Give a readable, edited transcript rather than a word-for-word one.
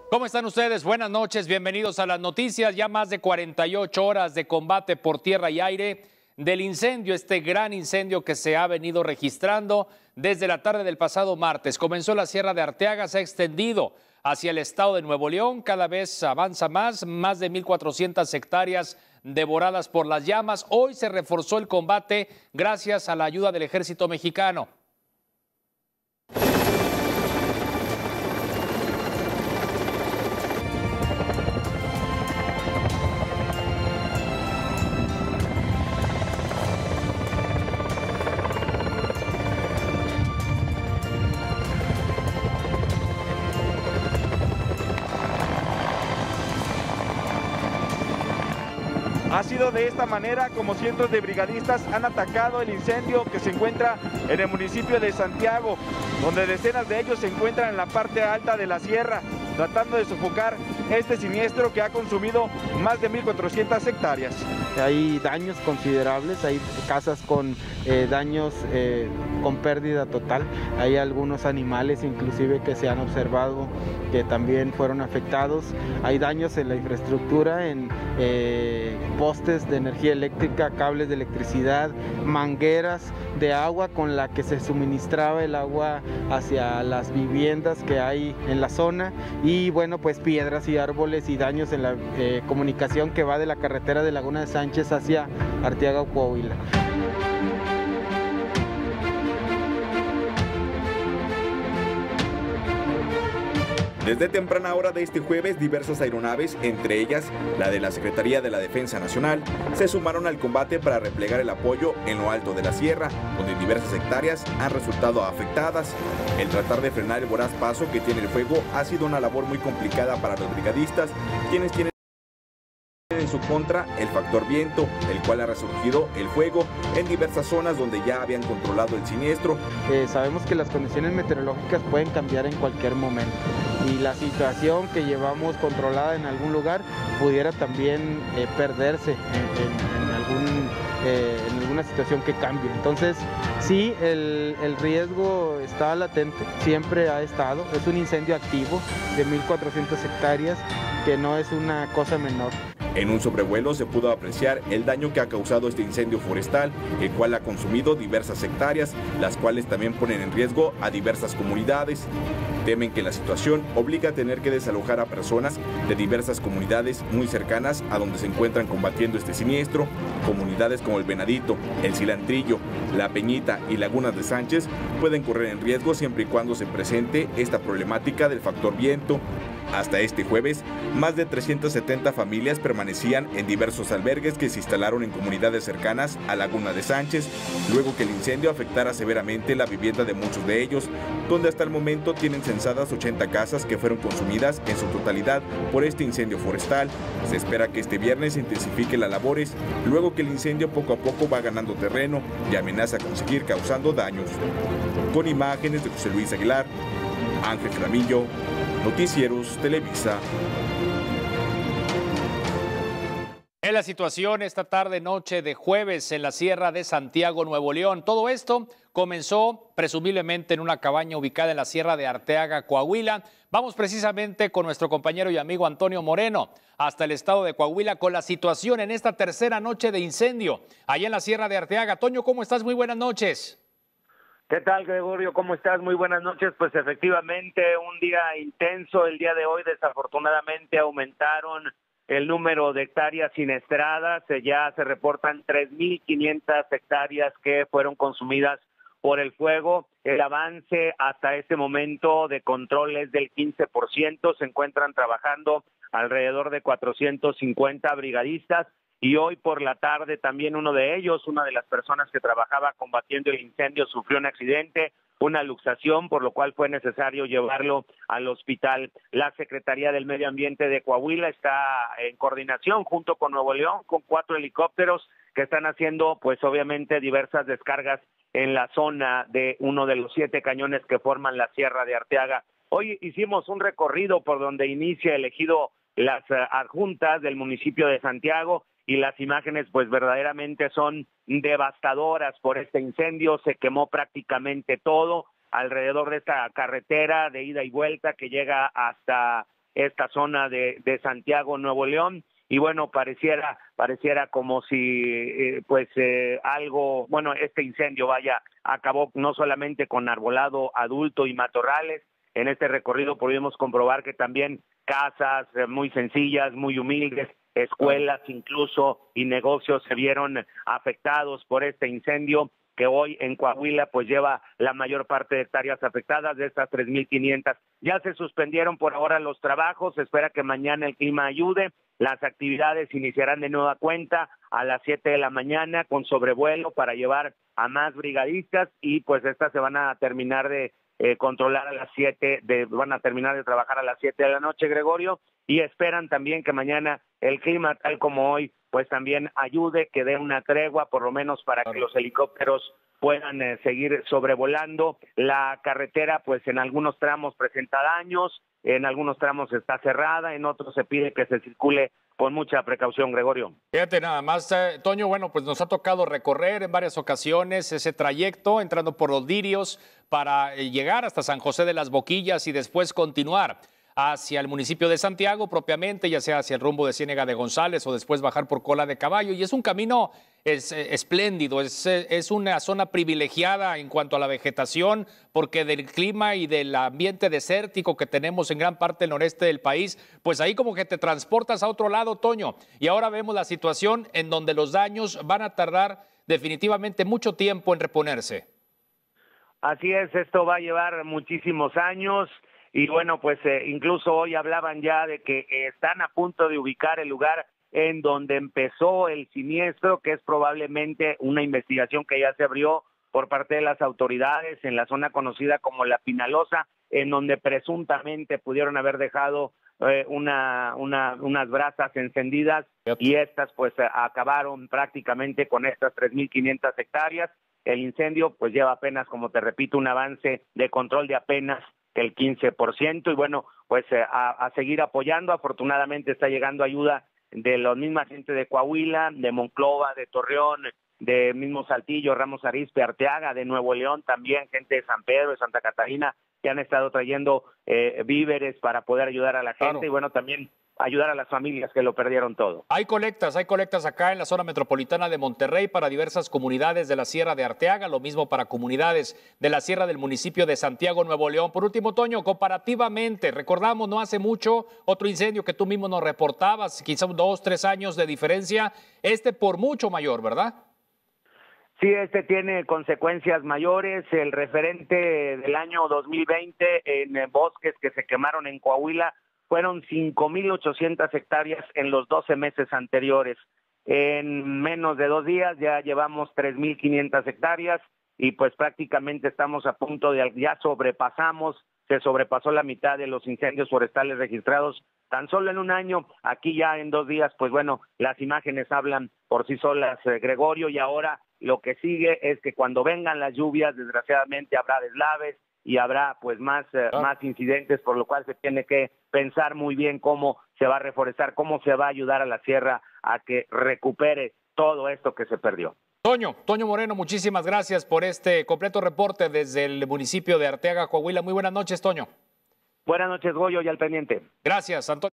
¿Cómo están ustedes? Buenas noches, bienvenidos a las noticias. Ya más de 48 horas de combate por tierra y aire del incendio, este gran incendio que se ha venido registrando desde la tarde del pasado martes. Comenzó en la Sierra de Arteaga, se ha extendido hacia el estado de Nuevo León, cada vez avanza más de 1,400 hectáreas devoradas por las llamas. Hoy se reforzó el combate gracias a la ayuda del ejército mexicano. Ha sido de esta manera como cientos de brigadistas han atacado el incendio que se encuentra en el municipio de Santiago, donde decenas de ellos se encuentran en la parte alta de la sierra, tratando de sofocar este siniestro que ha consumido más de 1,400 hectáreas. Hay daños considerables, hay casas con daños con pérdida total, hay algunos animales inclusive que se han observado que también fueron afectados, hay daños en la infraestructura, en postes de energía eléctrica, cables de electricidad, mangueras de agua con la que se suministraba el agua hacia las viviendas que hay en la zona y bueno, pues piedras y árboles y daños en la comunicación que va de la carretera de Laguna de Sánchez hacia Arteaga, Coahuila. Desde temprana hora de este jueves, diversas aeronaves, entre ellas la de la Secretaría de la Defensa Nacional, se sumaron al combate para replegar el apoyo en lo alto de la sierra, donde diversas hectáreas han resultado afectadas. El tratar de frenar el voraz paso que tiene el fuego ha sido una labor muy complicada para los brigadistas, quienes tienen en su contra el factor viento, el cual ha resurgido el fuego en diversas zonas donde ya habían controlado el siniestro. Sabemos que las condiciones meteorológicas pueden cambiar en cualquier momento y la situación que llevamos controlada en algún lugar pudiera también perderse en alguna situación que cambie. Entonces sí, el riesgo está latente, siempre ha estado, es un incendio activo de 1,400 hectáreas que no es una cosa menor. En un sobrevuelo se pudo apreciar el daño que ha causado este incendio forestal, el cual ha consumido diversas hectáreas, las cuales también ponen en riesgo a diversas comunidades. Temen que la situación obligue a tener que desalojar a personas de diversas comunidades muy cercanas a donde se encuentran combatiendo este siniestro. Comunidades como el Venadito, el Cilantrillo, la Peñita y Lagunas de Sánchez pueden correr en riesgo siempre y cuando se presente esta problemática del factor viento. Hasta este jueves, más de 370 familias permanecían en diversos albergues que se instalaron en comunidades cercanas a Laguna de Sánchez, luego que el incendio afectara severamente la vivienda de muchos de ellos, donde hasta el momento tienen censadas 80 casas que fueron consumidas en su totalidad por este incendio forestal. Se espera que este viernes se intensifique las labores, luego que el incendio poco a poco va ganando terreno y amenaza con seguir causando daños. Con imágenes de José Luis Aguilar, Ángel Flamillo, Noticieros Televisa. En la situación esta tarde-noche de jueves en la Sierra de Santiago, Nuevo León. Todo esto comenzó presumiblemente en una cabaña ubicada en la Sierra de Arteaga, Coahuila. Vamos precisamente con nuestro compañero y amigo Antonio Moreno hasta el estado de Coahuila con la situación en esta tercera noche de incendio allá en la Sierra de Arteaga. Toño, ¿cómo estás? Muy buenas noches. ¿Qué tal, Gregorio? ¿Cómo estás? Muy buenas noches. Pues efectivamente, un día intenso. El día de hoy, desafortunadamente, aumentaron el número de hectáreas siniestradas. Ya se reportan 3,500 hectáreas que fueron consumidas por el fuego. El avance hasta este momento de control es del 15%. Se encuentran trabajando alrededor de 450 brigadistas. Y hoy por la tarde también uno de ellos, una de las personas que trabajaba combatiendo el incendio, sufrió un accidente, una luxación, por lo cual fue necesario llevarlo al hospital. La Secretaría del Medio Ambiente de Coahuila está en coordinación junto con Nuevo León, con 4 helicópteros que están haciendo, pues obviamente, diversas descargas en la zona de uno de los 7 cañones que forman la Sierra de Arteaga. Hoy hicimos un recorrido por donde inicia el ejido Las Adjuntas del municipio de Santiago, y las imágenes pues verdaderamente son devastadoras por este incendio. Se quemó prácticamente todo alrededor de esta carretera de ida y vuelta que llega hasta esta zona de Santiago, Nuevo León. Y bueno, pareciera como si algo, bueno, este incendio acabó no solamente con arbolado adulto y matorrales. En este recorrido pudimos comprobar que también casas muy sencillas, muy humildes, escuelas incluso y negocios se vieron afectados por este incendio, que hoy en Coahuila pues lleva la mayor parte de hectáreas afectadas. De estas 3.500 ya se suspendieron por ahora los trabajos, se espera que mañana el clima ayude. Las actividades iniciarán de nueva cuenta a las 7 de la mañana con sobrevuelo para llevar a más brigadistas, y pues estas se van a terminar de controlar a las 7, van a terminar de trabajar a las 7 de la noche, Gregorio, y esperan también que mañana el clima, tal como hoy, pues también ayude, que dé una tregua, por lo menos para que los helicópteros puedan seguir sobrevolando. La carretera, pues en algunos tramos presenta daños, en algunos tramos está cerrada, en otros se pide que se circule con mucha precaución, Gregorio. Fíjate nada más, Toño, bueno, pues nos ha tocado recorrer en varias ocasiones ese trayecto, entrando por los Lirios para llegar hasta San José de las Boquillas y después continuar hacia el municipio de Santiago propiamente, ya sea hacia el rumbo de Ciénega de González o después bajar por Cola de Caballo. Y es un camino espléndido, es una zona privilegiada en cuanto a la vegetación, porque del clima y del ambiente desértico que tenemos en gran parte del noreste del país, pues ahí como que te transportas a otro lado, Toño. Y ahora vemos la situación en donde los daños van a tardar definitivamente mucho tiempo en reponerse. Así es, esto va a llevar muchísimos años. Y bueno, pues incluso hoy hablaban ya de que están a punto de ubicar el lugar en donde empezó el siniestro, que es probablemente una investigación que ya se abrió por parte de las autoridades en la zona conocida como La Pinalosa, en donde presuntamente pudieron haber dejado unas brasas encendidas, y estas pues acabaron prácticamente con estas 3.500 hectáreas. El incendio pues lleva apenas, como te repito, un avance de control de apenas el 15%, y bueno, pues a seguir apoyando. Afortunadamente está llegando ayuda de la misma gente de Coahuila, de Monclova, de Torreón, de mismo Saltillo, Ramos Arizpe, Arteaga, de Nuevo León, también gente de San Pedro, de Santa Catarina, que han estado trayendo víveres para poder ayudar a la gente. Claro. Y bueno, también ayudar a las familias que lo perdieron todo. Hay colectas acá en la zona metropolitana de Monterrey para diversas comunidades de la Sierra de Arteaga, lo mismo para comunidades de la Sierra del municipio de Santiago, Nuevo León. Por último, Toño, comparativamente, recordamos no hace mucho otro incendio que tú mismo nos reportabas, quizá 2, 3 años de diferencia, por mucho mayor, ¿verdad? Sí, tiene consecuencias mayores. El referente del año 2020 en bosques que se quemaron en Coahuila fueron 5.800 hectáreas en los 12 meses anteriores. En menos de 2 días ya llevamos 3.500 hectáreas y pues prácticamente estamos a punto de, se sobrepasó la mitad de los incendios forestales registrados tan solo en un año. Aquí ya en 2 días, pues bueno, las imágenes hablan por sí solas, Gregorio, y ahora lo que sigue es que cuando vengan las lluvias, desgraciadamente habrá deslaves y habrá pues más incidentes, por lo cual se tiene que pensar muy bien cómo se va a reforestar, cómo se va a ayudar a la sierra a que recupere todo esto que se perdió. Toño Moreno, muchísimas gracias por este completo reporte desde el municipio de Arteaga, Coahuila. Muy buenas noches, Toño. Buenas noches, Goyo, y al pendiente. Gracias, Antonio.